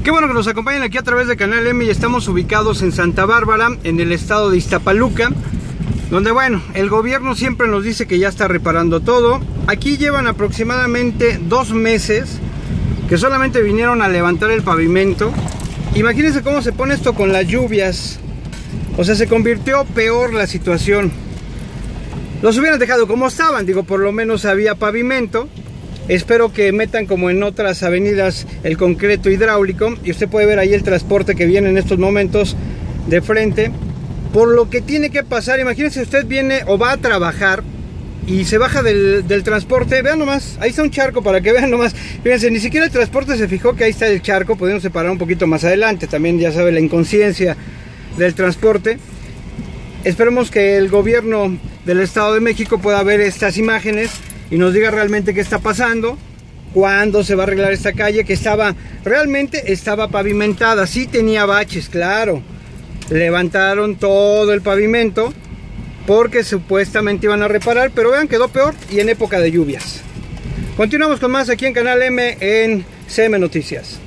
Qué bueno que nos acompañen aquí a través de Canal M y estamos ubicados en Santa Bárbara, en el estado de Iztapaluca, donde bueno, el gobierno siempre nos dice que ya está reparando todo. Aquí llevan aproximadamente 2 meses que solamente vinieron a levantar el pavimento. Imagínense cómo se pone esto con las lluvias. O sea, se convirtió peor la situación. Los hubieran dejado como estaban, digo, por lo menos había pavimento. Espero que metan como en otras avenidas el concreto hidráulico. Y usted puede ver ahí el transporte que viene en estos momentos de frente. Por lo que tiene que pasar, imagínense, usted viene o va a trabajar y se baja del transporte. Vean nomás, ahí está un charco para que vean nomás. Fíjense, ni siquiera el transporte se fijó que ahí está el charco. Podemos separar un poquito más adelante. También ya sabe la inconsciencia del transporte. Esperemos que el gobierno del Estado de México pueda ver estas imágenes y nos diga realmente qué está pasando, cuándo se va a arreglar esta calle que realmente estaba pavimentada. Sí tenía baches, claro. Levantaron todo el pavimento porque supuestamente iban a reparar, pero vean, quedó peor y en época de lluvias. Continuamos con más aquí en Canal M en CM Noticias.